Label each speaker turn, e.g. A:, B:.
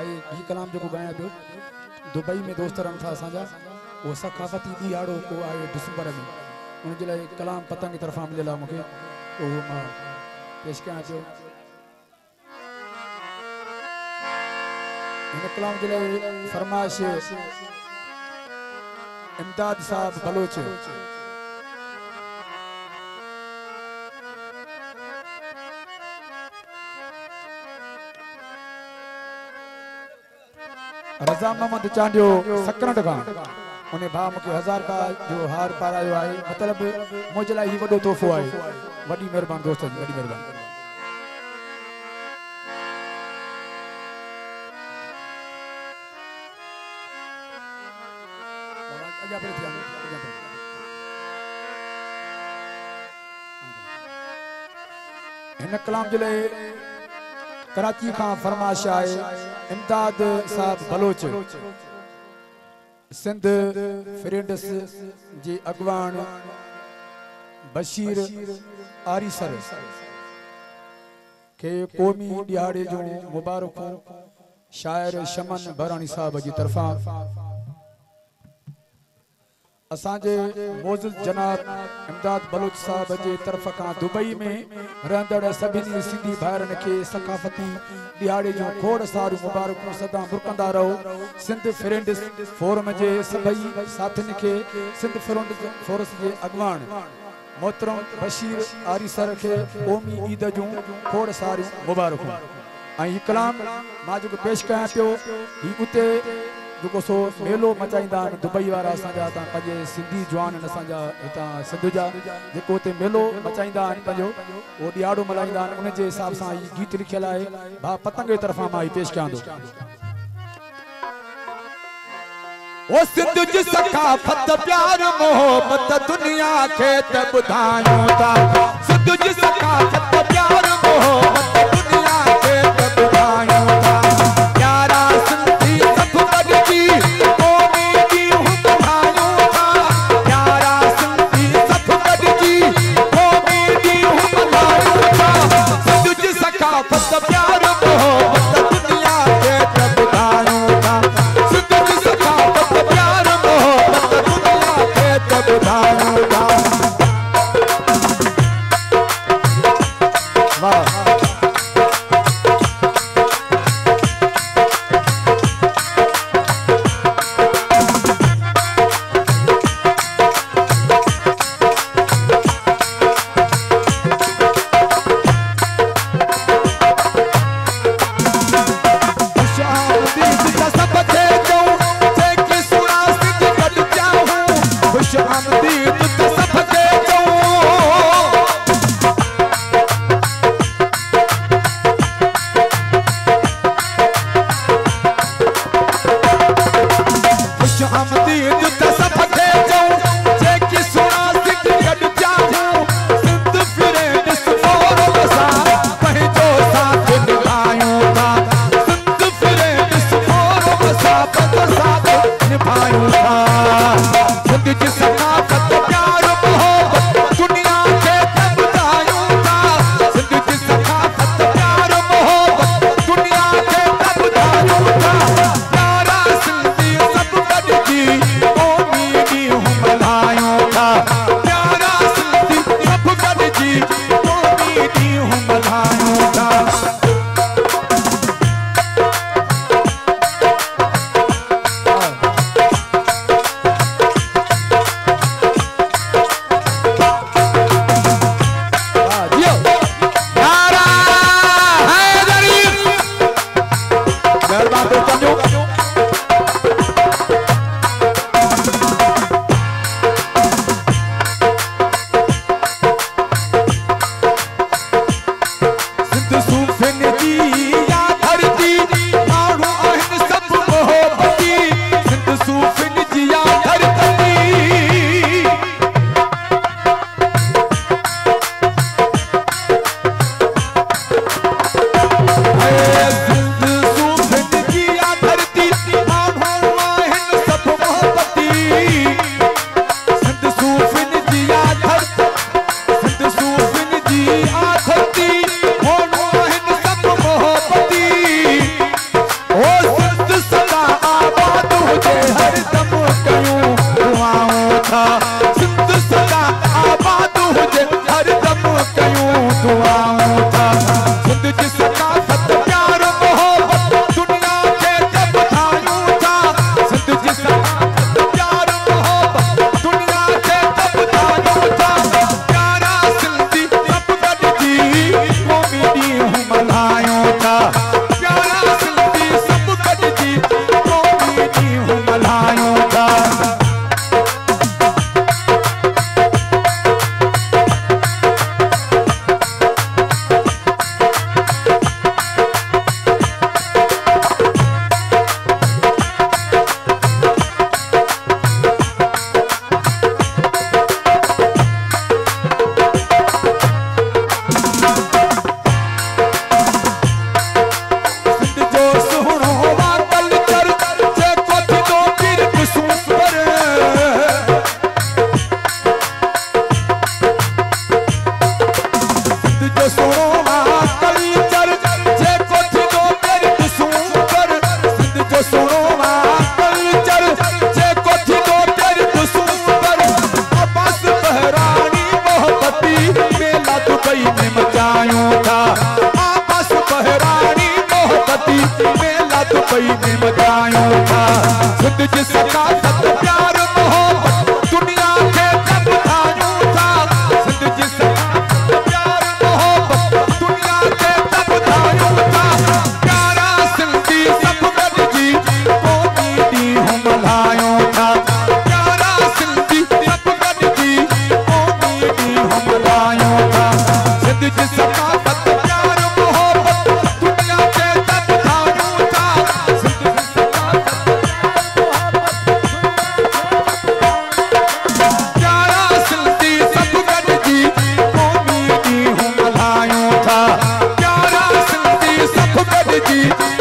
A: आई ही कलाम जो गाया पियो दुबई में दोस्त रहन था असांजा वो सकाफती दिहाड़ो को आयो दिसंबर में उन जे लाइ कलाम पतंग की तरफा मिलियल मूंखे वो मां पेश कयां पियो। इन कलाम जे लाइ फरमाइश इमदाद साहब बलोच रज़ा मोहम्मद चांडियो सकरंड का उन्हें भा मुझे 1000 का जो हार पारायो है मतलब मुझे लाइ ही वडो तोहफो है वडी मेहरबान दोस्त वडी मेहरबान। इन कलाम जे लाइ कराची का फरमाइश है इमदाद साहब बलोच सिंध फ्रेंड्स जी अगवान बशीर आरीसर के कौमी दिहाड़े जो मुबारक शायर शमन बरानी साहब जी तरफा असांजे मोज़िज़ जनाब इमदाद बलोच साहब जे तरफ का दुबई में रहंदड़ सभिनी सिंधी भाइरनि खे सकाफती दिहाड़े जो खोड़ सारू मुबारकूं सदा मुरकंदा रहो। सिंध फ्रेंड्स फोरम जे सभई साथियुनि खे सिंध फोरस जे अगवान मोहतरम बशीर आरीसर खे क़ौमी ईद जूं खोड़ सारू मुबारकूं। ऐं हीउ कलाम मां जेको पेश कयां पियो ही उते जो सो मेलो मचाईंदा दुबई वारा असांजा हितां पंहिंजे सिंधी जवान असांजा हितां सिंध जा जेको हुते मेलो मचाईंदा आहिनि पंहिंजो उहो ॾियारो मल्हाईंदा आहिनि उन जे हिसाब सां हीउ गीत लिखियलु आहे भा पतंग जे तरफ़ां मां हीउ पेश कयां थो। ओ सिंध जी सकाफत प्यार मोहब्बत दुनिया खे त ॿुधायूं था सिंध जी सकाफत प्यार मोहब्बत दुनिया खे त ॿुधायूं था प्यारा सिंधी सभु गॾिजी क़ौमी ॾींहुं मल्हायूं था प्यारा सिंधी सभु गॾिजी क़ौमी ॾींहुं मल्हायूं था सिंध जी सकाफत प्यार मोहब्बत दुनिया खे त ॿुधायूं था सिंध जी सकाफत प्यार मोहब्बत दुनिया खे त ॿुधायूं था। वाह धरती दुबई में मचायूं था। सिंध जी सकाफत प्यार मोहब्बत दुनिया के सब ठायूं था। सिंध जी सकाफत प्यार मोहब्बत दुनिया के सब ठायूं था। प्यारा सिंधी सब गॾिजी क़ौमी ॾींहुं मल्हायूं था। प्यारा सिंधी सब गॾिजी क़ौमी ॾींहुं मल्हायूं था। सिंध जी सकाफत प्यार मोहब्बत दुनिया के सब ठायूं था। सिंध जी सकाफत प्यारा सिंधी सब गॾिजी क़ौमी ॾींहुं मल्हायूं था। प्यारा सिंधी सब गॾिजी